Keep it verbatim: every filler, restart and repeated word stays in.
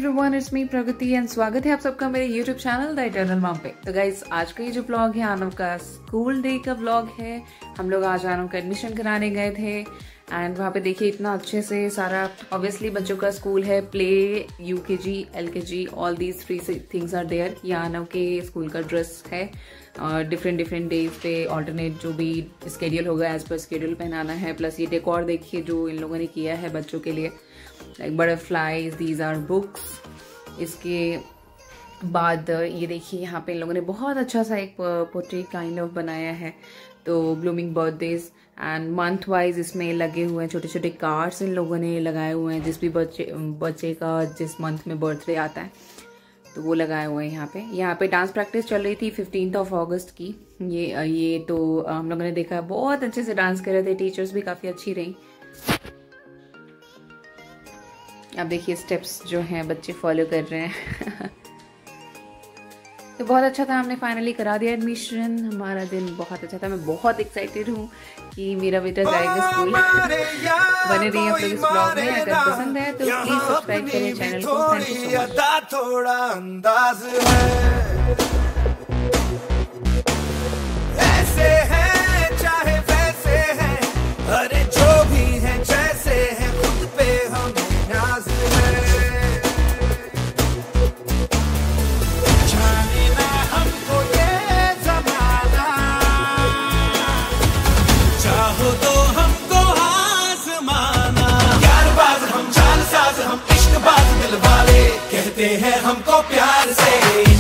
Everyone, it's me Pragati and स्वागत है आप सबका मेरे YouTube channel the eternal mom पे। तो गाइस, आज का ये जो व्लॉग है आनव का स्कूल डे का व्लॉग है। हम लोग आज आनव का एडमिशन कराने गए थे एंड वहाँ पे देखिए इतना अच्छे से सारा, ऑब्वियसली बच्चों का स्कूल है, play, UKG, LKG, all these three things are there. ये आनव के स्कूल का ड्रेस है और डिफरेंट डिफरेंट डेज पे ऑल्टरनेट जो भी स्केड्यूल होगा एज पर स्केड्यूल पहनाना है। प्लस ये डेकोर देखिए जो इन लोगों ने किया है बच्चों के लिए, like butterflies, these are books. इसके बाद ये देखिए यहाँ पे इन लोगों ने बहुत अच्छा सा एक पोर्ट्रेट काइंड ऑफ बनाया है। तो blooming birthdays and month wise इसमें लगे हुए हैं छोटे छोटे कार्ड्स इन लोगों ने लगाए हुए हैं, जिस भी बच्चे बच्चे का जिस मंथ में बर्थडे आता है तो वो लगाए हुए हैं यहाँ पे। यहाँ पे डांस प्रैक्टिस चल रही थी फिफ्टींथ ऑफ अगस्त की। ये ये तो हम लोगों ने देखा बहुत अच्छे से डांस कर रहे थे, टीचर्स भी काफ़ी अच्छी रही। अब देखिए स्टेप्स जो हैं बच्चे फॉलो कर रहे हैं। तो बहुत अच्छा था, हमने फाइनली करा दिया एडमिशन। हमारा दिन बहुत अच्छा था, मैं बहुत एक्साइटेड हूँ कि मेरा बेटा जाएगा स्कूल। बने रहिए आप लोग इस ब्लॉग में, अगर पसंद है तो प्लीज सब्सक्राइब करें चैनल को। Thank you so much. थोड़ा अंदाज है, ऐसे है चाहे वैसे है, अरे जो भी है जैसे है, खुद पे हम नाज है। जाने ना हमको ये जमाना, चाहो तो हमको आजमाना। यारबाज हम, जालसाज हम, इश्कबाज दिल वाले, कहते हैं हमको प्यार से।